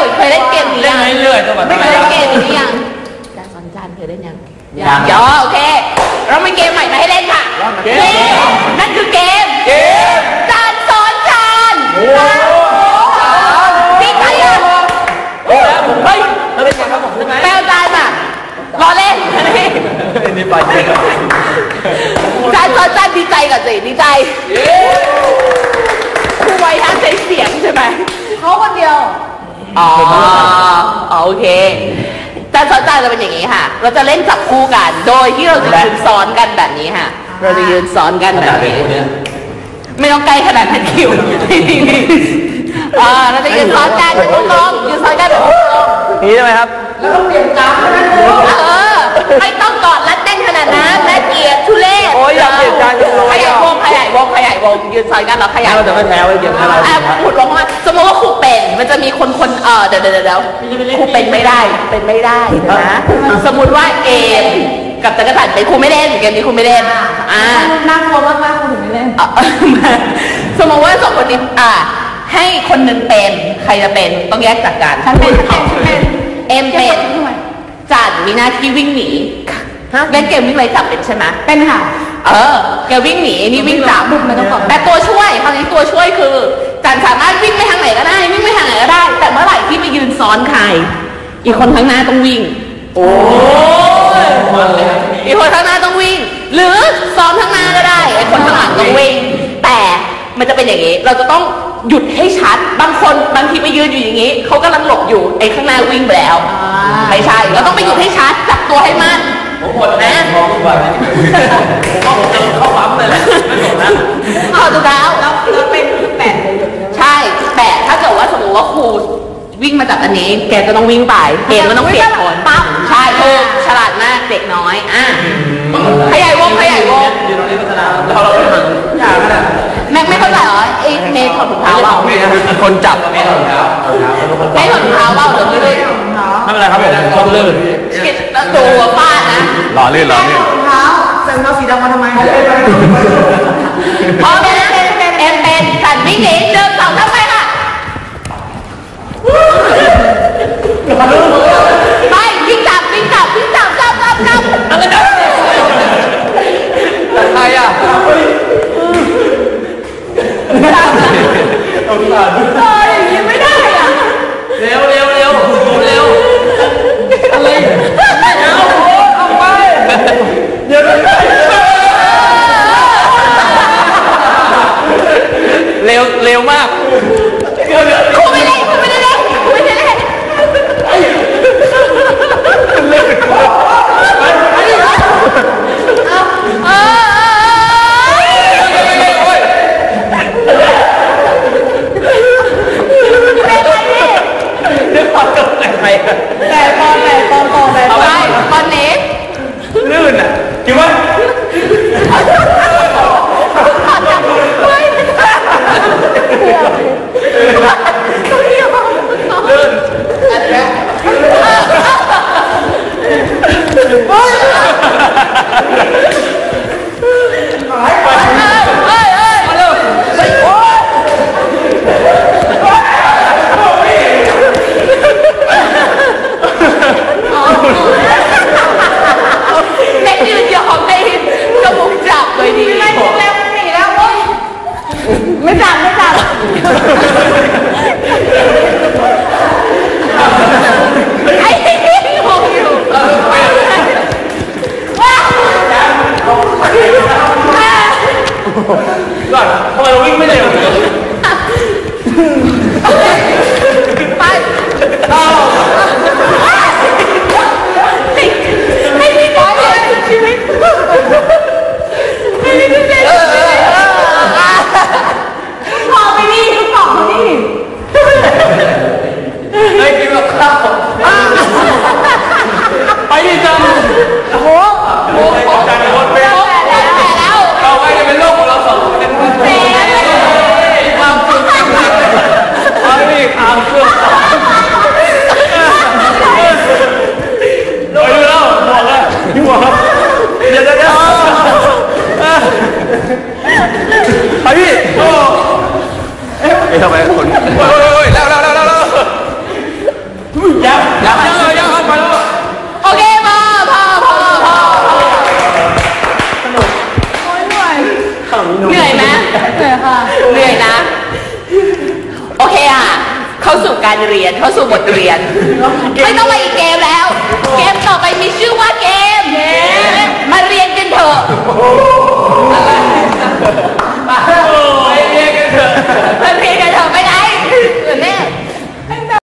เคยเล่นเกมนี้ยังเรื่อยๆตัวแบบไม่เคยเล่นเกมนี้ยังจานสอนจานเคยเล่นยังเดี๋ยวโอเคเรามีเกมใหม่มาให้เล่นค่ะนั่นคือเกมจานสอนจานดีใจอ่ะเฮ้ยเราเล่นยังครับผมใช่ไหมแมวจานอ่ะรอเล่นนี่ไปจานสอนจานดีใจกับสิดีใจครูไว้ท่านใช้เสียงใช่ไหมเขาคนเดียวอ๋อโอเคจานสอนจานจะเป็นอย่างนี้ค่ะเราจะเล่นจับคู่กันโดยที่เราจะยืนซ้อนกันแบบนี้ค่ะเราจะยืนซ้อนกันแบบนี้ไม่ต้องใกล้ขนาดนั้นคิวเราจะยืนซ้อนกันเป็นวงกลมยืนซ้อนกันเป็นวงกลมนี่ใช่ไหมครับแล้วต้องเปลี่ยนกราฟนะไม่ต้องกอดรัดเต้นขนาดนั้นและเกียร์ทุเรศโอ้ยอยากเปลี่ยนการขยายวงยืนซ้อนกันแล้วขยายเราจะไม่แพ้ไว้เกี่ยวกับอะไรขุดลงมาสมมติว่าครูเป็นมันจะมีคนเดี๋ยวครูเป็นไม่ได้นะสมมติว่าเอมกับจักรจันทร์เป็นครูไม่เล่นเกมนี้ครูไม่เล่นน่ากลัวมากๆครูถึงไม่เล่นสมมติว่าสองคนนี้ให้คนหนึ่งเป็นใครจะเป็นต้องแยกจากกันฉันเป็นเอ็มเป็นจันมีหน้าที่วิ่งหนีเล่นเกมวิ่งไรจับเป็นใช่ไหมเป็นค่ะแกวิ่งหนีนี่วิ่งจับแต่ตัวช่วยคราวนี้ตัวช่วยคือจันสามารถวิ่งไปทางไหนก็ได้วิ่งไปทางไหนก็ได้แต่เมื่อไหร่ที่ไปยืนซ้อนใครอีกคนข้างหน้าต้องวิ่งโอ้ยอีกคนข้างหน้าต้องวิ่งหรือซ้อนข้างหน้าก็ได้ไอ้คนข้างหลังต้องวิ่งแต่มันจะเป็นอย่างนี้เราจะต้องหยุดให้ชัดบางทีไปยืนอยู่อย่างนี้เขากำลังหลบอยู่ไอ้ข้างหน้าวิ่งไปแล้วไม่ใช่เราต้องไปหยุดให้ชัดจับตัวให้มั่นนะผมจะเข้าปั๊มเลยแหละไม่สนนะเอาดูแล้วเป็น8เลยใช่8ถ้าเกิดว่าสมมติว่าครูวิ่งมาจากอันนี้แกจะต้องวิ่งไปเกมก็ต้องเปลี่ยนคนปั๊บใช่โอ้ฉลาดมากเด็กน้อยขยายวงอยู่ตรงนี้พัฒนาเราไม่หันอย่างนั้นแม็กไม่เข้าใจเหรอไอ้เมย์ถอดถุงเท้าเปล่าคนจับเมย์ถอดถุงเท้าไม่ถอดถุงเท้าเปล่าเดี๋ยวไม่ได้ไม่เป็นไรครับผมชอบลื่นตัวป้านะหล่อลื่นเท้าเซ็นเอาสีดำมาทำไมพอเป็นสันวิ่งหนีเดินสองทำไมล่ะไปวิ่งจับจับอะไรนะใครอ่ะยังไม่ได้อ่ะเร็วอะไรเอาไปเดี๋ยวเร็วมากเข้าสู่การเรียนเข้าสู่บทเรียนไม่ต้องมาอีกเกมแล้ว เกมต่อไปมีชื่อว่าเกมมาเรียนกันเถอะ